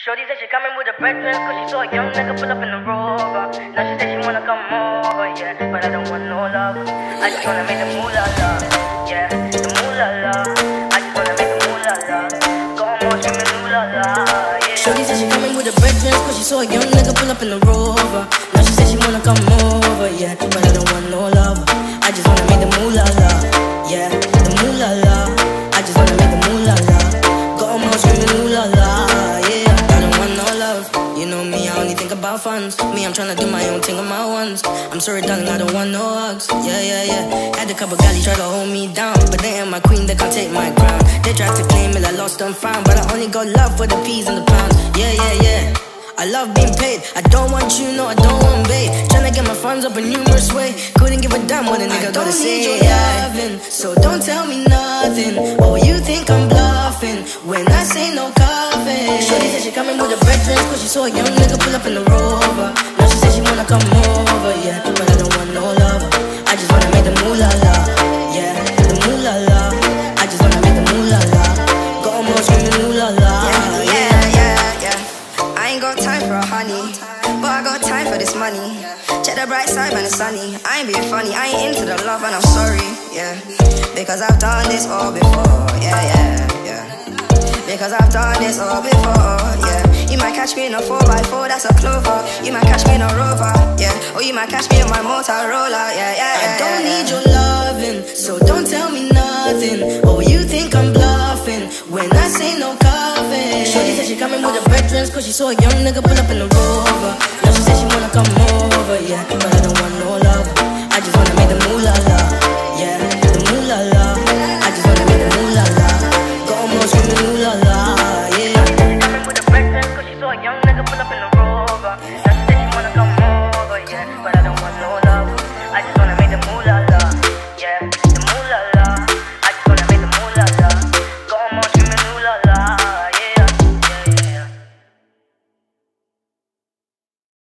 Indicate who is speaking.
Speaker 1: Shorty said she coming with her breakfast, cause she saw a young nigga pull up in the Rover. Now she said she wanna come over, yeah, but I don't want no love. I just wanna make the moolah la, yeah, the moolah la. I just wanna make the moolah la. Go on, screaming moolah la, yeah. Shorty said she coming with her breakfast, cause she saw a young nigga pull up in the Rover. Now she said she wanna come over, yeah, but I don't want no love. I just wanna make the moolah la, yeah, the moolah la. I just wanna make the moolah la. Go on, screaming moolah la, yeah. You know me, I only think about funds. Me, I'm tryna do my own thing on my ones. I'm sorry, darling, I don't want no hugs. Yeah, yeah, yeah. Had a couple galley try to hold me down, but they ain't my queen, they can't take my crown. They tried to claim it, I lost and found, but I only got love for the peas and the pounds. Yeah, yeah, yeah. I love being paid. I don't want you, no, I don't want bait. Tryna get my funds up a numerous way. Couldn't give a damn what a nigga gotta say. I don't need your loving, so don't tell me nothing. Oh, you think I'm bluffing when I say no coffee. Shorty said she coming with her breakfast, cause she saw a young nigga pull up in the Rover. Now she said she wanna come over, yeah, but I don't want no love. I just wanna make the moolah la, yeah, the moolah la. I just wanna make the moolah la. Go on, screaming moolah la.
Speaker 2: I ain't got time for a honey, but I got time for this money. Check the bright side, man, it's sunny. I ain't being funny, I ain't into the love and I'm sorry, yeah. Because I've done this all before, yeah, yeah, yeah. Because I've done this all before, yeah. You might catch me in a 4x4, that's a Clover. You might catch me in a Rover, yeah. Or you might catch me in my Motorola, yeah, yeah, yeah.
Speaker 1: I don't need your loving, so don't tell me nothing. Oh, you think I'm bluffing when I say no coffee. Shorty said she coming with her breakfast, cause she saw a young nigga pull up in the Rover. Now she said she wanna come over, yeah, but I don't